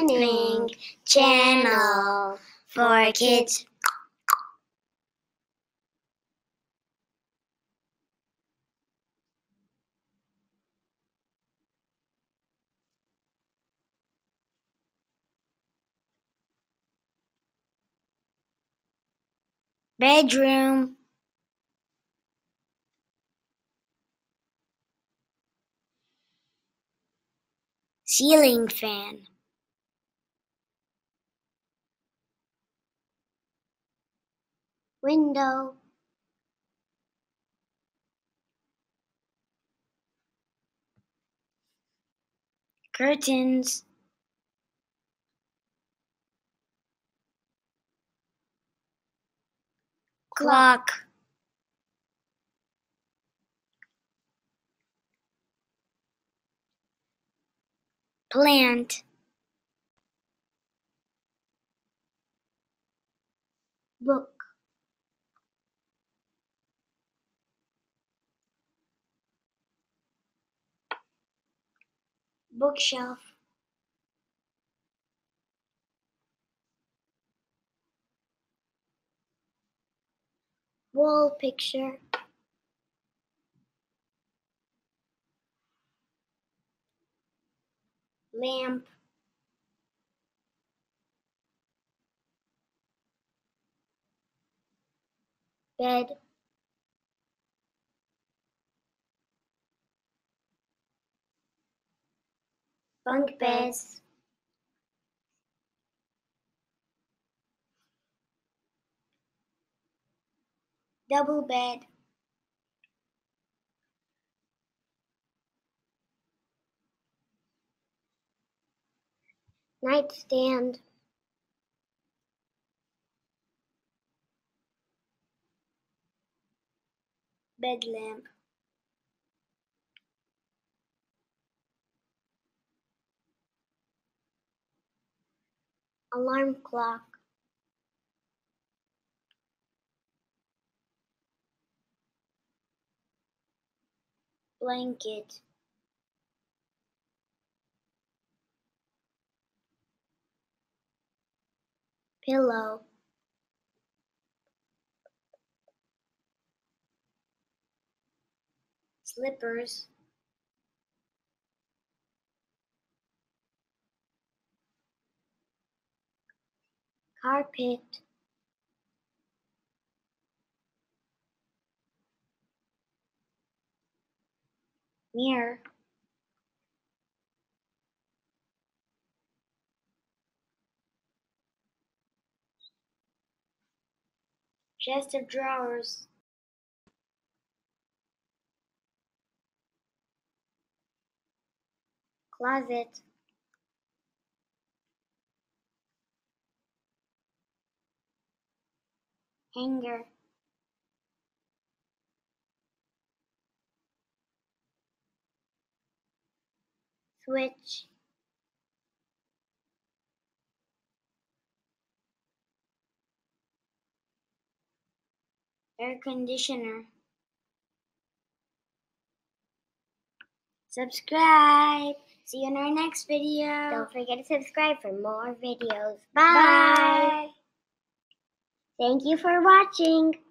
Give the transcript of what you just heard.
Morning channel for kids. Bedroom. Ceiling fan. Window. Curtains. Clock. Plant. Book. Bookshelf. Wall picture. Lamp. Bed. Bunk beds. Double bed. Nightstand. Bed lamp. Alarm clock. Blanket. Pillow. Slippers. Carpet. Mirror. Chest of drawers. Closet. Hanger. Switch. Air conditioner. Subscribe. See you in our next video. Don't forget to subscribe for more videos. Bye. Thank you for watching.